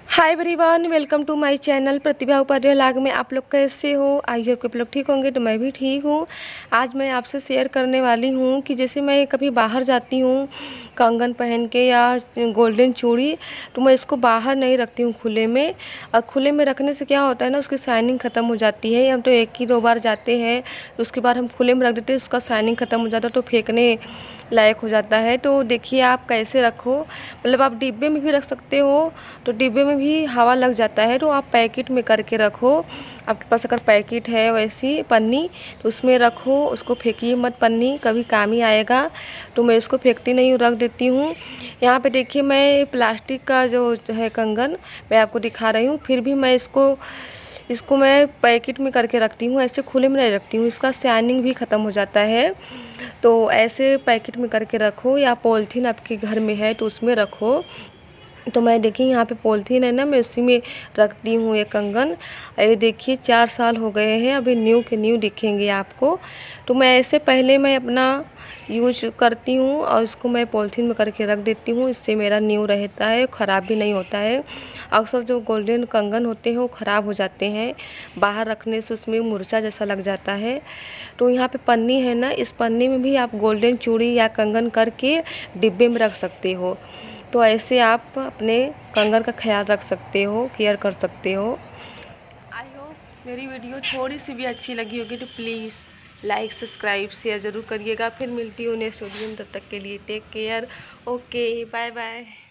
Hi everyone, welcome to my channel Pratibha Upadhyay लाग में। आप लोग कैसे हो? आई होप आप लोग ठीक होंगे। तो मैं भी ठीक हूँ। आज मैं आपसे शेयर करने वाली हूँ कि जैसे मैं कभी बाहर जाती हूँ कंगन पहन के या गोल्डन चूड़ी, तो मैं इसको बाहर नहीं रखती हूँ खुले में। और खुले में रखने से क्या होता है ना, उसकी शाइनिंग ख़त्म हो जाती है। हम तो एक ही दो बार जाते हैं, उसके बाद हम खुले में रख देते हैं, उसका शाइनिंग ख़त्म हो जाता है तो फेंकने लायक हो जाता है। तो देखिए आप कैसे रखो, मतलब आप डिब्बे में भी रख सकते हो, तो डिब्बे में भी हवा लग जाता है। तो आप पैकेट में करके रखो। आपके पास अगर पैकेट है वैसी पन्नी, तो उसमें रखो, उसको फेंकिए मत। पन्नी कभी काम ही आएगा। तो मैं इसको फेंकती नहीं हूँ, रख देती हूँ। यहाँ पे देखिए मैं प्लास्टिक का जो है कंगन मैं आपको दिखा रही हूँ, फिर भी मैं इसको मैं पैकेट में करके रखती हूँ, ऐसे खुले में नहीं रखती हूँ। इसका शाइनिंग भी ख़त्म हो जाता है। तो ऐसे पैकेट में करके रखो, या पॉलीथीन आपके घर में है तो उसमें रखो। तो मैं देखिए यहाँ पे पॉलीथीन है ना, मैं उसी में रखती हूँ ये कंगन। ये देखिए 4 साल हो गए हैं, अभी न्यू के न्यू दिखेंगे आपको। तो मैं ऐसे पहले मैं अपना यूज करती हूँ और इसको मैं पॉलीथीन में करके रख देती हूँ। इससे मेरा न्यू रहता है, ख़राब भी नहीं होता है। अक्सर जो गोल्डन कंगन होते हैं वो ख़राब हो जाते हैं बाहर रखने से, उसमें मुरझा जैसा लग जाता है। तो यहाँ पे पन्नी है ना, इस पन्नी में भी आप गोल्डन चूड़ी या कंगन करके डिब्बे में रख सकते हो। तो ऐसे आप अपने कंगन का ख्याल रख सकते हो, केयर कर सकते हो। आई होप मेरी वीडियो थोड़ी सी भी अच्छी लगी होगी, तो प्लीज़ लाइक सब्सक्राइब शेयर ज़रूर करिएगा। फिर मिलती हूँ नेक्स्ट वीडियो में, तब तक के लिए take care. Okay, bye bye.